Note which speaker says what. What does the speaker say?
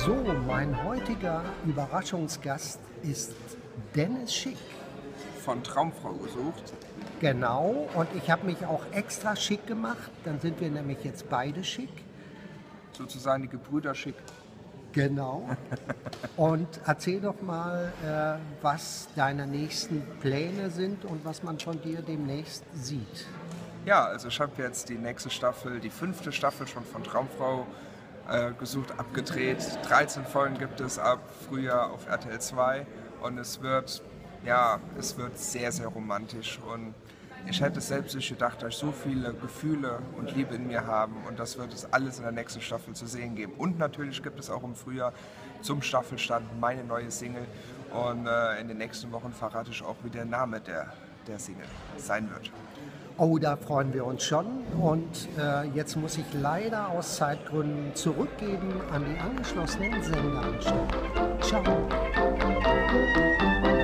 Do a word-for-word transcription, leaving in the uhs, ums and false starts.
Speaker 1: So, mein heutiger Überraschungsgast ist Dennis Schick.
Speaker 2: Von Traumfrau gesucht.
Speaker 1: Genau, und ich habe mich auch extra schick gemacht. Dann sind wir nämlich jetzt beide schick.
Speaker 2: Sozusagen die Gebrüder Schick.
Speaker 1: Genau. Und erzähl doch mal, äh, was deine nächsten Pläne sind und was man von dir demnächst sieht.
Speaker 2: Ja, also ich habe jetzt die nächste Staffel, die fünfte Staffel schon von Traumfrau äh, gesucht, abgedreht. dreizehn Folgen gibt es ab Frühjahr auf R T L zwei und es wird, ja, es wird sehr, sehr romantisch und ich hätte es selbst nicht gedacht, dass ich so viele Gefühle und Liebe in mir habe und das wird es alles in der nächsten Staffel zu sehen geben. Und natürlich gibt es auch im Frühjahr zum Staffelstand meine neue Single und äh, in den nächsten Wochen verrate ich auch, wie der Name der, der Single sein wird.
Speaker 1: Oh, da freuen wir uns schon. Und äh, jetzt muss ich leider aus Zeitgründen zurückgeben an die angeschlossenen Sendeanstellen. Ciao.